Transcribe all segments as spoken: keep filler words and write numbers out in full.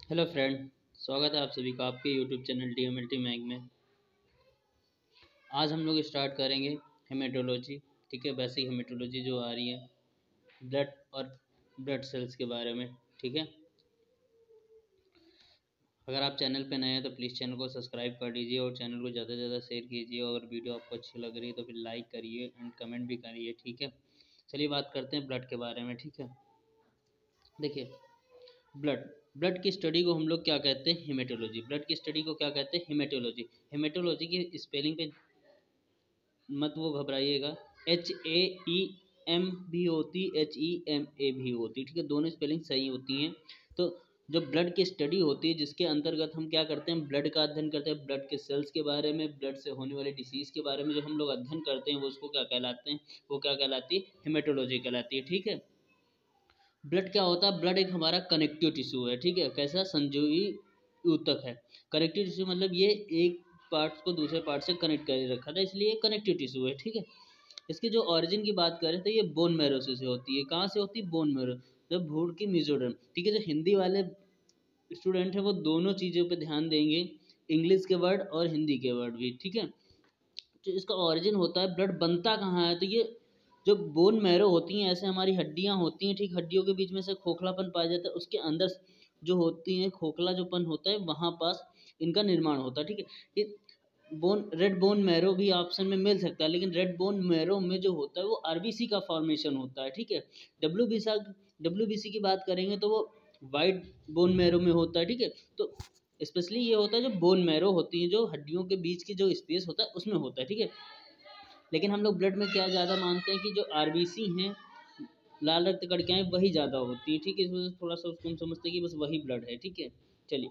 Hello friend. स्वागत है आप सभी का आपके YouTube channel D M L T mag में। आज हम लोग स्टार्ट करेंगे हेमेटोलॉजी। ठीक है, बेसिक हेमेटोलॉजी जो आ रही है ब्लड और ब्लड सेल्स के बारे में। ठीक है, अगर आप चैनल पे नए हैं तो प्लीज़ चैनल को सब्सक्राइब कर दीजिए और चैनल को ज़्यादा से ज़्यादा शेयर कीजिए। और वीडियो आपको अच्छी लग रही है तो फिर लाइक करिए एंड कमेंट भी करिए। ठीक है, चलिए बात करते हैं ब्लड के बारे में। ठीक है, देखिए ब्लड ब्लड की स्टडी को हम लोग क्या कहते हैं? हेमेटोलॉजी। ब्लड की स्टडी को क्या कहते हैं? हेमेटोलॉजी। हेमेटोलॉजी की स्पेलिंग पे मत वो घबराइएगा। एच ए ई एम भी होती, एच ई एम ए भी होती। ठीक है, दोनों स्पेलिंग सही होती हैं। तो जो ब्लड की स्टडी होती है जिसके अंतर्गत हम क्या करते हैं? ब्लड का अध्ययन करते हैं, ब्लड के सेल्स के बारे में, ब्लड से होने वाले डिसीज़ के बारे में जो हम लोग अध्ययन करते हैं वो उसको क्या कहलाते हैं? वो क्या कहलाती है? हेमेटोलॉजी कहलाती है। ठीक है, ब्लड क्या होता है? ब्लड एक हमारा कनेक्टिव टिश्यू है। ठीक है, कैसा? संजीवी ऊतक है। कनेक्टिव टिश्यू मतलब ये एक पार्ट्स को दूसरे पार्ट से कनेक्ट कर रखा था, इसलिए कनेक्टिव टिश्यू है। ठीक है, इसकी जो ऑरिजिन की बात करें तो ये बोन मैरो से होती है। कहाँ से होती है? बोन मैरो, जब भूड़ की मेसोडर्म। ठीक है, जो हिंदी वाले स्टूडेंट हैं वो दोनों चीज़ों पे ध्यान देंगे, इंग्लिश के वर्ड और हिंदी के वर्ड भी। ठीक है, जो इसका ऑरिजिन होता है, ब्लड बनता कहाँ है? तो ये जो बोन मैरो होती हैं, ऐसे हमारी हड्डियाँ होती हैं। ठीक, हड्डियों के बीच में से खोखलापन पाया जाता है, उसके अंदर जो होती हैं खोखला जोपन होता है, वहाँ पास इनका निर्माण होता है। ठीक है, ये बोन रेड बोन मैरो भी ऑप्शन में मिल सकता है, लेकिन रेड बोन मैरो में जो होता है वो आरबीसी का फॉर्मेशन होता है। ठीक है, W B C W B C की बात करेंगे तो वो वाइट बोन मैरो में होता है। ठीक है, तो स्पेशली ये होता है जो बोन मैरो होती है, जो हड्डियों के बीच की जो स्पेस होता है उसमें होता है। ठीक है, लेकिन हम लोग ब्लड में क्या ज़्यादा मानते हैं कि जो आरबीसी हैं, लाल रक्त कणिकाएं, वही ज़्यादा होती हैं। ठीक है, इस वजह से थोड़ा सा उसको हम समझते हैं कि बस वही ब्लड है। ठीक है, चलिए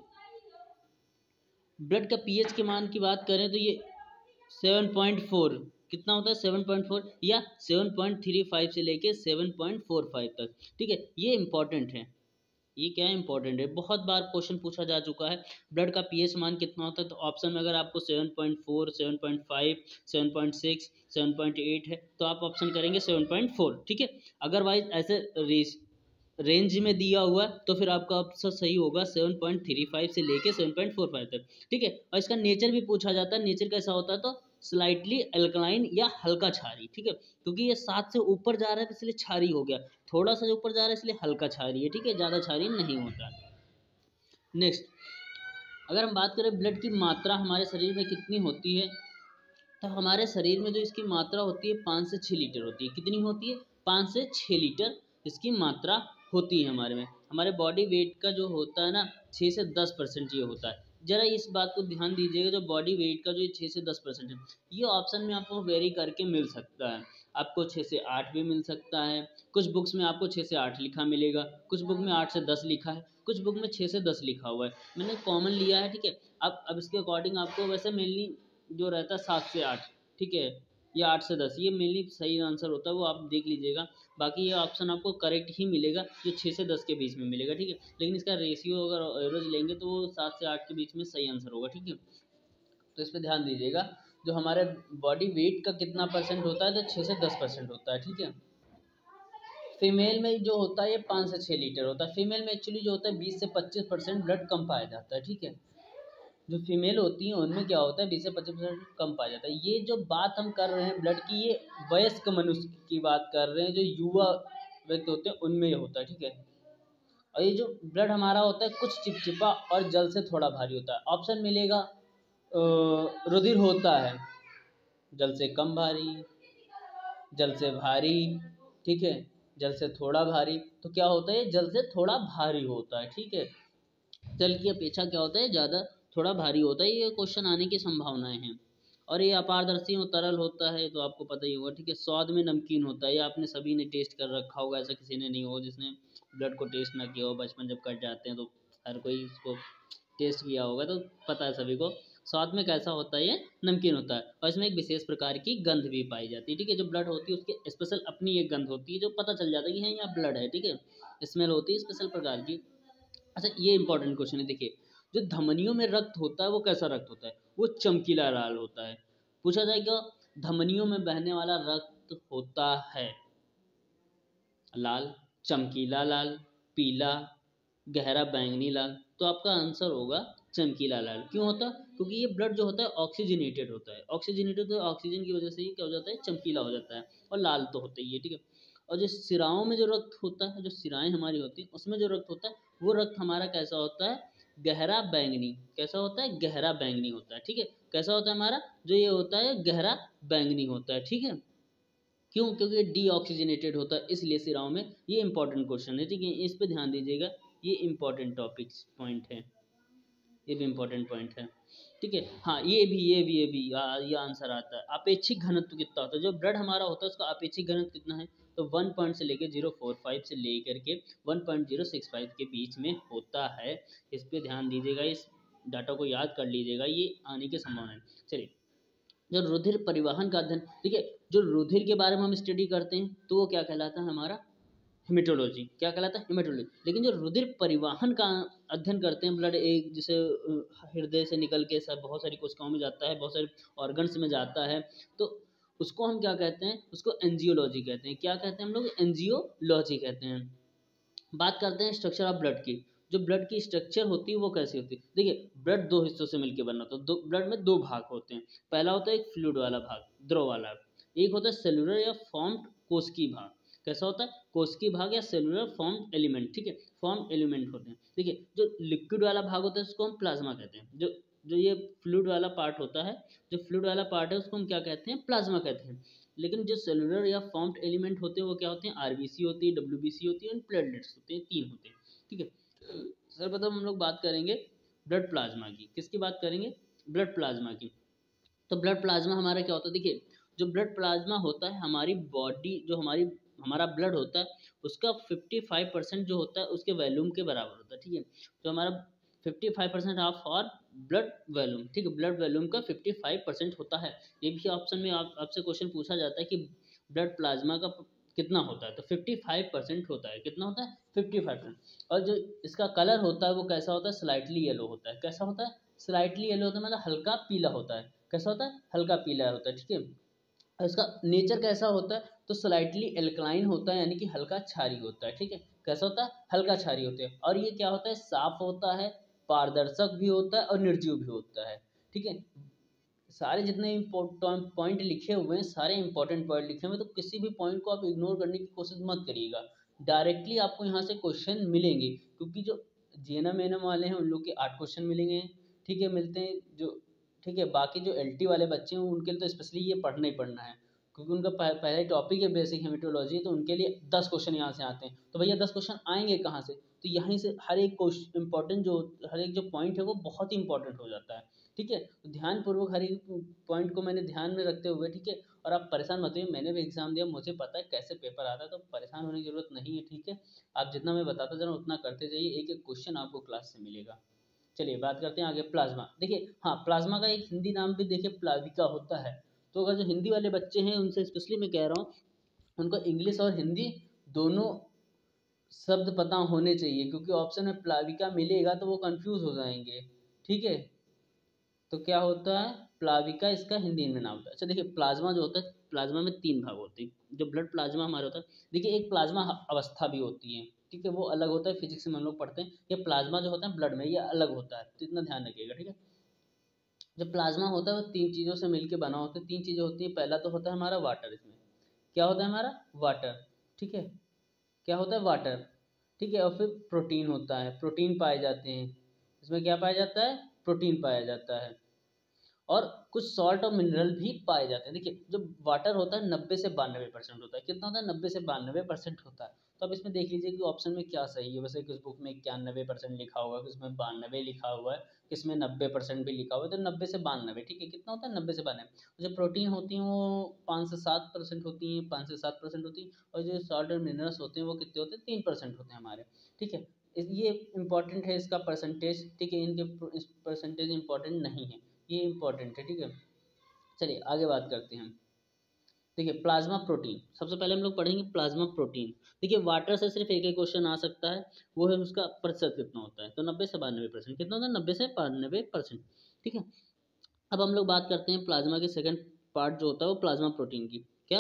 ब्लड का पीएच के मान की बात करें तो ये सेवन पॉइंट फोर कितना होता है? सेवन पॉइंट फोर या सेवन पॉइंट थ्री फाइव से लेके सेवन पॉइंट फोर फाइव तक। ठीक है, ये इंपॉर्टेंट है। ये क्या इंपॉर्टेंट है? बहुत बार क्वेश्चन पूछा जा चुका है, ब्लड का पीएच मान कितना होता है? तो ऑप्शन में अगर आपको seven point four, seven point five, seven point six, seven point eight है तो आप ऑप्शन करेंगे सेवन पॉइंट फोर। ठीक है, अदरवाइज ऐसे रेंज में दिया हुआ तो फिर आपका ऑप्शन सही होगा सेवन पॉइंट थ्री फाइव से लेके सेवन पॉइंट फोर फाइव तक। ठीक है, और इसका नेचर भी पूछा जाता है, नेचर कैसा होता है? तो स्लाइटली अल्कलाइन या हल्का क्षारीय। ठीक है, क्योंकि ये सात से ऊपर जा रहा है तो इसलिए क्षारीय हो गया, थोड़ा सा ऊपर जा रहा है इसलिए हल्का क्षारीय है। ठीक है, ज़्यादा क्षारीय नहीं होता। नेक्स्ट, अगर हम बात करें ब्लड की मात्रा हमारे शरीर में कितनी होती है, तो हमारे शरीर में जो इसकी मात्रा होती है पाँच से छः लीटर होती है। कितनी होती है? पाँच से छः लीटर इसकी मात्रा होती है हमारे में। हमारे बॉडी वेट का जो होता है ना, छः से दस परसेंट ये होता है। ज़रा इस बात को ध्यान दीजिएगा, जो बॉडी वेट का जो छः से दस परसेंट है, ये ऑप्शन में आपको वेरी करके मिल सकता है। आपको छः से आठ भी मिल सकता है, कुछ बुक्स में आपको छः से आठ लिखा मिलेगा, कुछ बुक में आठ से दस लिखा है, कुछ बुक में छः से दस लिखा हुआ है। मैंने कॉमन लिया है। ठीक है, अब अब इसके अकॉर्डिंग आपको वैसे मेनली जो रहता है सात से आठ। ठीक है, या आठ से दस, ये मेनली सही आंसर होता है, वो आप देख लीजिएगा। बाकी ये ऑप्शन आपको करेक्ट ही मिलेगा जो छः से दस के बीच में मिलेगा। ठीक है, लेकिन इसका रेशियो अगर एवरेज लेंगे तो वो सात से आठ के बीच में सही आंसर होगा। ठीक है, तो इस पर ध्यान दीजिएगा। जो हमारे बॉडी वेट का कितना परसेंट होता है? तो छः से दस परसेंट होता है। ठीक है, फीमेल में जो होता है ये पाँच से छः लीटर होता है। फीमेल में एक्चुअली जो होता है बीस से पच्चीस परसेंट ब्लड कम पाया जाता है। ठीक है, जो फीमेल होती हैं उनमें क्या होता है बीस से पच्चीस परसेंट कम पाया जाता है। ये जो बात हम कर रहे हैं ब्लड की, ये वयस्क मनुष्य की बात कर रहे हैं, जो युवा व्यक्ति होते हैं उनमें ये होता है। ठीक है, और ये जो ब्लड हमारा होता है कुछ चिपचिपा और जल से थोड़ा भारी होता है। ऑप्शन मिलेगा रुधिर होता है जल से कम भारी, जल से भारी। ठीक है, जल से थोड़ा भारी। तो क्या होता है? जल से थोड़ा भारी होता है। ठीक है, जल की अपेक्षा क्या होता है? ज़्यादा थोड़ा भारी होता है। ये क्वेश्चन आने की संभावनाएं हैं। और ये अपारदर्शी और तरल होता है तो आपको पता ही होगा। ठीक है, स्वाद में नमकीन होता है, ये आपने सभी ने टेस्ट कर रखा होगा, ऐसा किसी ने नहीं होगा जिसने ब्लड को टेस्ट ना किया हो। बचपन जब कट जाते हैं तो हर कोई इसको टेस्ट किया होगा, तो पता है सभी को स्वाद में कैसा होता है, ये नमकीन होता है। और इसमें एक विशेष प्रकार की गंध भी पाई जाती है। ठीक है, जो ब्लड होती है उसकी स्पेशल अपनी एक गंध होती है, जो पता चल जाता है कि हाँ यहाँ ब्लड है। ठीक है, स्मेल होती है स्पेशल प्रकार की। अच्छा, ये इंपॉर्टेंट क्वेश्चन है। देखिए, जो धमनियों में रक्त होता है वो कैसा रक्त होता है? वो चमकीला लाल होता है। पूछा जाएगा धमनियों में बहने वाला रक्त होता है लाल, चमकीला लाल, पीला, गहरा बैंगनी लाल, तो आपका आंसर होगा चमकीला लाल। क्यों होता? क्योंकि ये ब्लड जो होता है ऑक्सीजनेटेड होता है, ऑक्सीजनेटेड तो ऑक्सीजन की वजह से ये क्या हो जाता है, चमकीला हो जाता है, और लाल तो होता ही है, ठीक है। और जो सिराओं में जो रक्त होता है, जो सिराएं हमारी होती हैं उसमें जो रक्त होता है, वो रक्त हमारा कैसा होता है, गहरा बैंगनी। कैसा होता है? गहरा बैंगनी होता है, ठीक है। कैसा होता है हमारा जो ये होता है, गहरा बैंगनी होता है, ठीक है। क्यों? क्योंकि डी ऑक्सीजनेटेड होता है, इसलिए सिराओं में। ये इंपॉर्टेंट क्वेश्चन है, ठीक है, इस पे ध्यान दीजिएगा, ये इंपॉर्टेंट टॉपिक्स पॉइंट है, ये भी इंपॉर्टेंट पॉइंट है, ठीक है। हाँ, ये भी ये भी ये भी आ, ये आंसर आता है। अपेक्षिक घनत्व कितना होता है? जो ब्लड हमारा होता है उसका अपेक्षिक घनत्व कितना है? तो वन पॉइंट से लेकर जीरो फोर फाइव से लेकर के one point zero six five के बीच में होता है। इस पे ध्यान दीजिएगा, इस डाटा को याद कर लीजिएगा, ये आने की संभावना है। चलिए, जो रुधिर परिवहन का अध्ययन, ठीक है, जो रुधिर के बारे में हम स्टडी करते हैं तो वो क्या कहलाता है हमारा? हेमेटोलॉजी। क्या कहलाता है? हेमेटोलॉजी। लेकिन जो रुधिर परिवहन का अध्ययन करते हैं, ब्लड एक जैसे हृदय से निकल के सब बहुत सारी कोशिकाओं में जाता है, बहुत सारे ऑर्गन्स में जाता है, तो उसको हम क्या कहते हैं? उसको एंजियोलॉजी कहते हैं। क्या कहते हैं हम लोग? एंजियोलॉजी कहते हैं। बात करते हैं स्ट्रक्चर ऑफ ब्लड की। जो ब्लड की स्ट्रक्चर होती है वो कैसी होती है? देखिए, ब्लड दो हिस्सों से मिलकर बना होता है, दो ब्लड में दो भाग होते हैं। पहला होता है एक फ्लूइड वाला भाग, द्रव वाला, एक होता है सेलुलर या फॉर्म्ड कोशिकीय भाग। कैसा होता है? कोशिकीय भाग या सेलुलर फॉर्म्ड एलिमेंट, ठीक है, फॉर्म्ड एलिमेंट होते हैं। देखिए, जो लिक्विड वाला भाग होता है उसको हम प्लाज्मा कहते हैं। जो जो ये फ्लूइड वाला पार्ट होता है, जो फ्लूइड वाला पार्ट है उसको हम क्या कहते हैं? प्लाज्मा कहते हैं। लेकिन जो सेलुलर या फॉर्म्ड एलिमेंट होते हैं वो क्या होते हैं? आरबीसी होती है, डब्ल्यूबीसी होती है और प्लेटलेट्स होते हैं, तीन होते हैं, ठीक है। सर्वप्रथम हम लोग बात करेंगे ब्लड प्लाज्मा की। किसकी बात करेंगे? ब्लड प्लाज्मा की। तो ब्लड प्लाज्मा हमारा क्या होता है? देखिए, जो ब्लड प्लाज्मा होता है, हमारी बॉडी जो हमारी हमारा ब्लड होता है उसका फिफ्टी फाइव परसेंट जो होता है उसके वॉल्यूम के बराबर होता है, ठीक है। तो हमारा फिफ्टी फाइव परसेंट ऑफ और ब्लड वॉल्यूम, ठीक है, ब्लड वॉल्यूम का फिफ्टी फाइव परसेंट होता है। ये भी ऑप्शन में आप आपसे क्वेश्चन पूछा जाता है कि ब्लड प्लाज्मा का कितना होता है, तो फिफ्टी फाइव परसेंट होता है। कितना होता है? Fifty five percent. और जो इसका कलर होता है वो कैसा होता है? स्लाइटली येलो होता है। कैसा होता है? स्लाइटली येलो होता है, मतलब हल्का पीला होता है। कैसा होता है? हल्का पीला होता है, ठीक है। और इसका नेचर कैसा होता है? तो स्लाइटली एल्कलाइन होता है, यानी कि हल्का क्षारी होता है, ठीक है। कैसा होता है? हल्का क्षारी होते हैं। और ये क्या होता है? साफ होता है, पारदर्शक भी होता है और निर्जीव भी होता है, ठीक है। सारे जितने पॉइंट लिखे हुए हैं, सारे इंपॉर्टेंट पॉइंट लिखे हुए हैं, तो किसी भी पॉइंट को आप इग्नोर करने की कोशिश मत करिएगा। डायरेक्टली आपको यहाँ से क्वेश्चन मिलेंगे, क्योंकि जो जीएनएम एनएम वाले हैं उन लोग के आठ क्वेश्चन मिलेंगे, ठीक है, मिलते हैं जो, ठीक है। बाकी जो एलटी वाले बच्चे हैं उनके लिए तो स्पेशली ये पढ़ना ही पढ़ना है, क्योंकि उनका पहले टॉपिक है बेसिक हेमेटोलॉजी, तो उनके लिए दस क्वेश्चन यहाँ से आते हैं। तो भैया दस क्वेश्चन आएंगे कहाँ से? तो यहीं से हर एक क्वेश्चन इंपॉर्टेंट जो हर एक जो पॉइंट है वो बहुत ही इंपॉर्टेंट हो जाता है, ठीक है। तो ध्यानपूर्वक हर एक पॉइंट को मैंने ध्यान में रखते हुए, ठीक है। और आप परेशान मत होइए, मैंने भी एग्जाम दिया, मुझे पता है कैसे पेपर आता है, तो परेशान होने की जरूरत नहीं है, ठीक है। आप जितना मैं बताता जा रहा हूँ उतना करते जाइए, एक एक क्वेश्चन आपको क्लास से मिलेगा। चलिए बात करते हैं आगे प्लाज्मा। देखिए, हाँ, प्लाज्मा का एक हिंदी नाम भी देखिए प्लाविका होता है। तो अगर जो हिंदी वाले बच्चे हैं उनसे स्पेशली मैं कह रहा हूँ, उनको इंग्लिश और हिंदी दोनों शब्द पता होने चाहिए, क्योंकि ऑप्शन में प्लाविका मिलेगा तो वो कंफ्यूज हो जाएंगे, ठीक है। तो क्या होता है? प्लाविका इसका हिंदी में नाम होता है। अच्छा देखिए, प्लाज्मा जो होता है, प्लाज्मा में तीन भाग होते हैं। जो ब्लड प्लाज्मा हमारा होता है, देखिए एक प्लाज्मा अवस्था भी होती है, ठीक है, वो अलग होता है, फिजिक्स में हम लोग पढ़ते हैं। ये प्लाज्मा जो होता है ब्लड में, ये अलग होता है, तो इतना ध्यान रखिएगा, ठीक है। जब प्लाज्मा होता है वो तीन चीज़ों से मिलकर बना होता है। तीन चीज़ें होती हैं। पहला तो होता है हमारा वाटर, इसमें क्या होता है हमारा? वाटर, ठीक है। क्या होता है? वाटर, ठीक है। और फिर प्रोटीन होता है, प्रोटीन पाए जाते हैं इसमें। क्या पाया जाता है? प्रोटीन पाया जाता है। और कुछ सॉल्ट और मिनरल भी पाए जाते हैं। देखिए, जो वाटर होता है नब्बे से बानवे परसेंट होता है। कितना होता है? नब्बे से बानवे परसेंट होता है। तो अब इसमें देख लीजिए कि ऑप्शन में क्या सही है। वैसे किस बुक में इक्यानवे परसेंट लिखा हुआ है, किसमें बानवे लिखा हुआ है, किसमें नब्बे परसेंट भी लिखा हुआ है, तो नब्बे से बानवे, ठीक है। कितना होता है? नब्बे से बानवे। जो प्रोटीन होती हैं वो पाँच से सात परसेंट होती हैं, पाँच से सात परसेंट होती हैं। और जो सॉल्ट और मिनरल्स होते हैं वो कितने होते हैं? तीन परसेंट होते हैं हमारे, ठीक है। ये इंपॉर्टेंट है इसका परसेंटेज, ठीक है। इनके परसेंटेज इंपॉर्टेंट नहीं है, ये इंपॉर्टेंट है, ठीक है। चलिए आगे बात करते हैं। देखिए, प्लाज्मा प्रोटीन सबसे पहले हम लोग पढ़ेंगे प्लाज्मा प्रोटीन। देखिए, वाटर से सिर्फ एक एक क्वेश्चन आ सकता है, वो है उसका प्रतिशत कितना होता है। तो नब्बे से बानवे परसेंट कितना होता है? नब्बे से बानवे परसेंट, ठीक है। अब हम लोग बात करते हैं प्लाज्मा के सेकंड पार्ट जो होता है वो प्लाज्मा प्रोटीन की। क्या?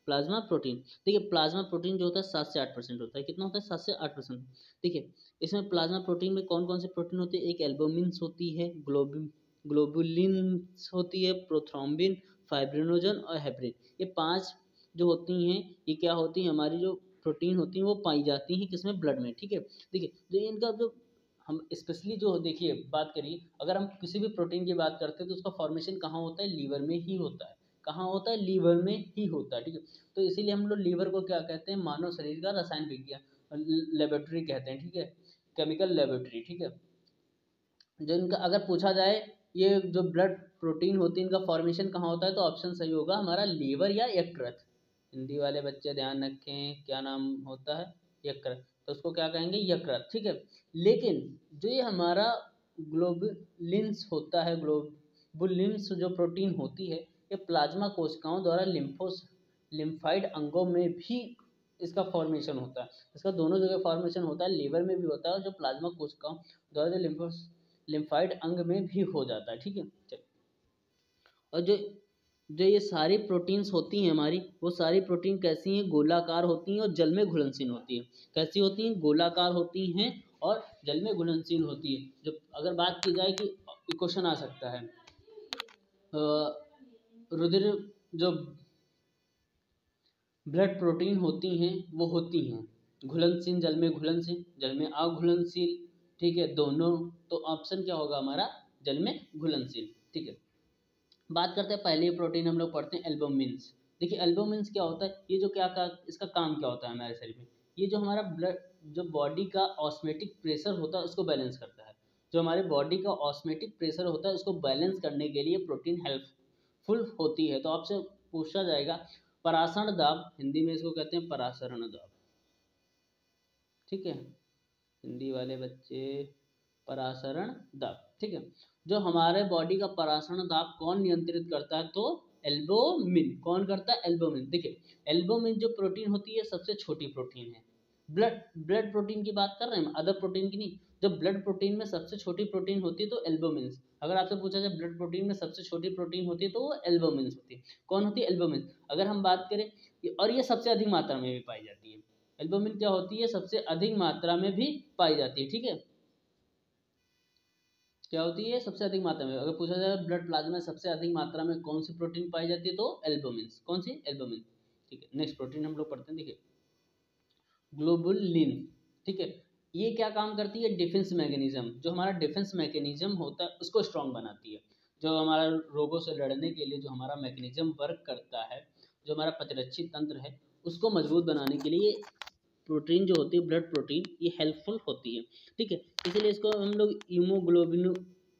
Plasma protein. देखिए प्लाज्मा प्रोटीन जो होता है सात से आठ परसेंट होता है। कितना होता है? सात से आठ परसेंट। देखिए इसमें प्लाज्मा प्रोटीन में कौन कौन से प्रोटीन होते हैं? एक एल्बुमिन्स होती है, ग्लोबिन ग्लोबुलिन्स होती है, प्रोथ्रोम्बिन, फाइब्रिनोजन और हेपरिन। ये पांच जो होती हैं ये क्या होती हैं? हमारी जो प्रोटीन होती हैं वो पाई जाती हैं किसमें? ब्लड में। ठीक है, देखिए जो इनका जो हम स्पेशली जो देखिए बात करिए, अगर हम किसी भी प्रोटीन की बात करते हैं तो उसका फॉर्मेशन कहाँ होता है? लीवर में ही होता है। कहाँ होता है? लीवर में ही होता है। ठीक है, तो इसीलिए हम लोग लीवर को क्या कहते हैं? मानव शरीर का रसायन विज्ञान लेबोरेटरी कहते हैं। ठीक है, केमिकल लेबोरेटरी। ठीक है, जो इनका अगर पूछा जाए ये जो ब्लड प्रोटीन होती है इनका फॉर्मेशन कहाँ होता है, तो ऑप्शन सही होगा हमारा लीवर या यकृत। हिंदी वाले बच्चे ध्यान रखें, क्या नाम होता है? यकृत। तो उसको क्या कहेंगे? यकृत। ठीक है, लेकिन जो ये हमारा ग्लोबुलिन्स होता है, ग्लोबुलिन्स जो प्रोटीन होती है ये प्लाज्मा कोशिकाओं द्वारा लिम्फोस लिम्फाइड अंगों में भी इसका फॉर्मेशन होता है। इसका दोनों जगह फॉर्मेशन होता है, लीवर में भी होता है और जो प्लाज्मा कोशिकाओं द्वारा जो लिम्फोस लिम्फाइड अंग में भी हो जाता है। ठीक है, चलिए और जो जो ये सारी प्रोटीन्स होती हैं हमारी, वो सारी प्रोटीन कैसी हैं? गोलाकार होती हैं और जल में घुलनशील होती हैं। कैसी होती हैं? गोलाकार होती हैं और जल में घुलनशील होती है। जो अगर बात की जाए कि क्वेश्चन आ सकता है रुधिर जो ब्लड प्रोटीन होती हैं वो होती हैं घुलनशील, जल में घुलनशील, जल में अघुलनशील। ठीक है, दोनों। तो ऑप्शन क्या होगा हमारा? जल में घुलनशील। ठीक है, बात करते हैं पहले प्रोटीन हम लोग पढ़ते हैं एल्बुमिन्स। देखिए एल्बुमिन्स क्या होता है? ये जो क्या का इसका काम क्या होता है हमारे शरीर में? ये जो हमारा ब्लड जो बॉडी का ऑस्मेटिक प्रेशर होता है उसको बैलेंस करता है। जो हमारे बॉडी का ऑस्मेटिक प्रेशर होता है उसको बैलेंस करने के लिए प्रोटीन हेल्पफुल होती है। तो आपसे पूछा जाएगा परासरण दाब, हिंदी में इसको कहते हैं परासरण दाब। ठीक है, हिंदी वाले बच्चे परासरण दाब। ठीक है, जो हमारे बॉडी का परासरण दाब कौन नियंत्रित करता है? तो एल्बुमिन। कौन करता है? एल्बुमिन। देखिए एल्बुमिन जो प्रोटीन होती है सबसे छोटी प्रोटीन है। ब्लड ब्लड प्रोटीन की बात कर रहे हैं, अदर प्रोटीन की नहीं। जब ब्लड प्रोटीन में सबसे छोटी प्रोटीन होती है तो एल्बुमिन। अगर आपसे पूछा जाए ब्लड प्रोटीन में सबसे छोटी प्रोटीन होती है तो वो एल्बुमिन होती है। कौन होती है? एल्बुमिन। अगर हम बात करें, और ये सबसे अधिक मात्रा में भी पाई जाती है। एल्बुमिन क्या होती है? सबसे अधिक मात्रा में भी पाई जाती है। ठीक है, क्या होती है? सबसे अधिक मात्रा में। अगर पूछा जाए ब्लड प्लाज्मा में सबसे अधिक मात्रा में कौन सी प्रोटीन पाई जाती है, तो एल्बुमिन। कौन सी? एल्बुमिन। ठीक है, नेक्स्ट प्रोटीन हम लोग पढ़ते हैं। देखिए ग्लोबुलिन। ठीक है, ये क्या काम करती है? Defence mechanism. जो हमारा डिफेंस मैकेनिज्म होता है उसको स्ट्रॉन्ग बनाती है। जो हमारा रोगों से लड़ने के लिए जो हमारा मैकेनिज्म वर्क करता है, जो हमारा प्रतिरक्षी तंत्र है उसको मजबूत बनाने के लिए प्रोटीन जो होती है ब्लड प्रोटीन ये हेल्पफुल होती है। ठीक है, इसलिए इसको हम लोग हीमोग्लोबिन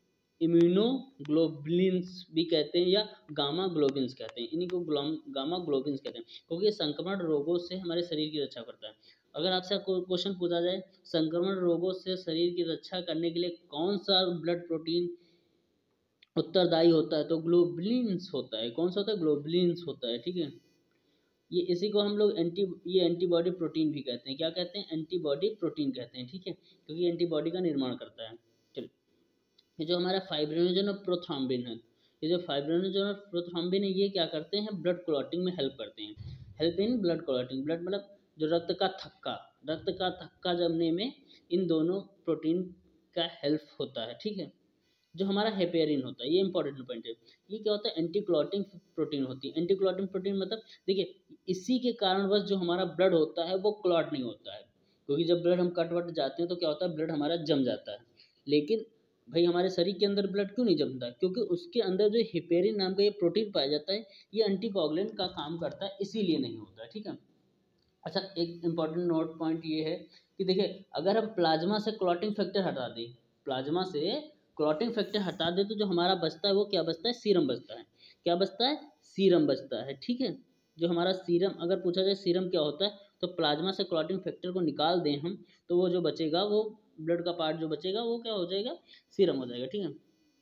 इम्यूनोग्लोबुलिन्स भी कहते हैं या गामा ग्लोबिन्स कहते हैं। इन्हीं को गामा ग्लोबिन्स कहते हैं क्योंकि ये संक्रमण रोगों से हमारे शरीर की रक्षा करता है। अगर आपसे क्वेश्चन पूछा जाए संक्रमण रोगों से शरीर की रक्षा करने के लिए कौन सा ब्लड प्रोटीन उत्तरदायी होता है, तो ग्लोबुलिन्स होता है। कौन सा होता है? ग्लोबुलिन्स होता है। ठीक है, ये इसी को हम लोग एंटी ये एंटीबॉडी प्रोटीन भी कहते हैं। क्या कहते हैं? एंटीबॉडी प्रोटीन कहते हैं। ठीक है, क्योंकि एंटीबॉडी का निर्माण करता है। चलिए, ये जो हमारा फाइब्रिनोजन और प्रोथ्रोम्बिन है, ये जो फाइब्रिनोजन और प्रोथ्रोम्बिन है ये क्या करते हैं? ब्लड क्लॉटिंग में हेल्प करते हैं। Help in blood clotting. Blood मतलब जो रक्त का थक्का, रक्त का थक्का जमने में इन दोनों प्रोटीन का हेल्प होता है। ठीक है, जो हमारा हेपेरिन होता है ये इंपॉर्टेंट पॉइंट है। ये क्या होता है? एंटी क्लॉटिंग प्रोटीन होती है। एंटी क्लॉटिंग प्रोटीन मतलब देखिए इसी के कारणवश जो हमारा ब्लड होता है वो क्लॉट नहीं होता है, क्योंकि जब ब्लड हम कट वट जाते हैं तो क्या होता है? ब्लड हमारा जम जाता है। लेकिन भाई हमारे शरीर के अंदर ब्लड क्यों नहीं जमता है? क्योंकि उसके अंदर जो हेपेरिन नाम का ये प्रोटीन पाया जाता है ये एंटीकोगुलेंट का काम करता है, इसीलिए नहीं होता है। ठीक है, अच्छा एक इंपॉर्टेंट नोट पॉइंट ये है कि देखिए अगर हम प्लाज्मा से क्लॉटिंग फैक्टर हटा दें, प्लाज्मा से क्लॉटिंग फैक्टर हटा दें तो जो हमारा बचता है वो क्या बचता है? सीरम बचता है। क्या बचता है? सीरम बचता है। ठीक है, जो हमारा सीरम, अगर पूछा जाए सीरम क्या होता है तो प्लाज्मा से क्लॉटिंग फैक्टर को निकाल दें हम तो वो जो बचेगा वो ब्लड का पार्ट जो बचेगा वो क्या हो जाएगा? सीरम हो जाएगा। ठीक है,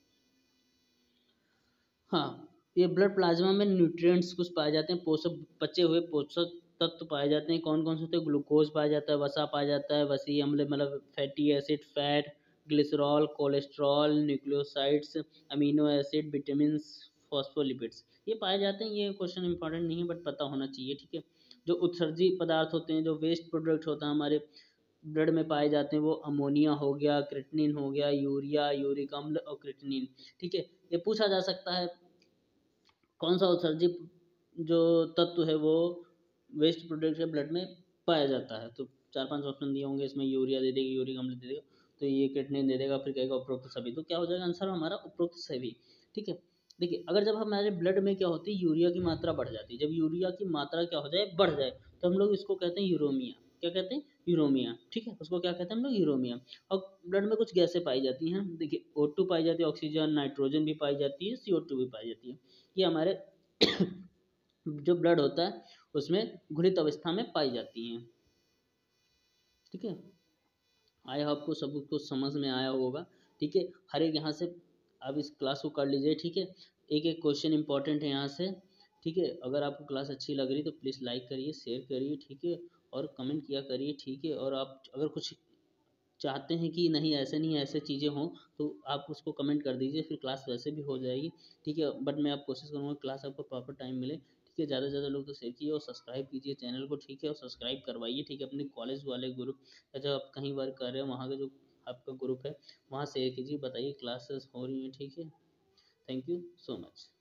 हाँ ये ब्लड प्लाज्मा में न्यूट्रिएंट्स कुछ पाए जाते हैं, पोषक बचे हुए पोषक तत्व पाए जाते हैं। कौन कौन से होते हैं? ग्लूकोज पाया जाता है, वसा पाया जाता है, वसी अम्ल मतलब fatty acid, fat, glycerol, cholesterol, nucleosides, amino acid, vitamin, phospholipids ये पाए जाते हैं। ये क्वेश्चन इंपॉर्टेंट नहीं है बट पता होना चाहिए, ठीक है। जो उत्सर्जी पदार्थ होते हैं, जो वेस्ट प्रोडक्ट होता है हमारे ब्लड में पाए जाते हैं, वो अमोनिया हो गया, क्रिएटिनिन हो गया, यूरिया, यूरिक अम्ल और क्रिएटिनिन, ठीक है। ये पूछा जा सकता है कौन सा उत्सर्जी जो तत्व है वो वेस्ट प्रोडक्ट के ब्लड में पाया जाता है। तो चार पांच ऑप्शन दिए होंगे, इसमें यूरिया दे देगा, यूरिक अम्ल दे देगा, तो ये क्रिएटिनिन दे देगा, फिर कहेगा उपरोक्त सभी। तो क्या हो जाएगा आंसर हमारा उपरोक्त सभी, ठीक है। देखिए अगर जब हमारे ब्लड में क्या होती है यूरिया की मात्रा बढ़ जाती है, जब यूरिया की मात्रा क्या हो जाए बढ़ जाए, तो हम लोग इसको कहते हैं यूरोमिया। क्या कहते हैं? यूरोमिया, ठीक है। उसको क्या कहते हैं हम लोग? यूरोमिया। और ब्लड में कुछ गैसें पाई जाती हैं, देखिए ओ टू पाई जाती है, ऑक्सीजन, नाइट्रोजन भी पाई जाती है, सी ओ टू भी पाई जाती है। ये हमारे जो ब्लड होता है उसमें घुलित अवस्था में पाई जाती हैं, ठीक है। आई होप को सब कुछ समझ में आया होगा, ठीक है। हर एक यहाँ से आप इस क्लास को कर लीजिए, ठीक है। एक एक क्वेश्चन इंपॉर्टेंट है यहाँ से, ठीक है। अगर आपको क्लास अच्छी लग रही तो प्लीज़ लाइक करिए, शेयर करिए, ठीक है, और कमेंट किया करिए, ठीक है। और आप अगर कुछ चाहते हैं कि नहीं ऐसे नहीं ऐसे चीज़ें हों तो आप उसको कमेंट कर दीजिए, फिर क्लास वैसे भी हो जाएगी, ठीक है। बट मैं आप कोशिश करूँगा क्लास आपको प्रॉपर टाइम मिले, ठीक है। ज़्यादा से ज़्यादा लोग तो शेयर कीजिए और सब्सक्राइब कीजिए चैनल को, ठीक है। और सब्सक्राइब करवाइए, ठीक है। अपने कॉलेज वाले ग्रुप या जब आप कहीं वर्क कर रहे हो वहाँ का जो आपका ग्रुप है वहाँ शेयर कीजिए, बताइए क्लासेस हो रही हैं, ठीक है। Thank you so much.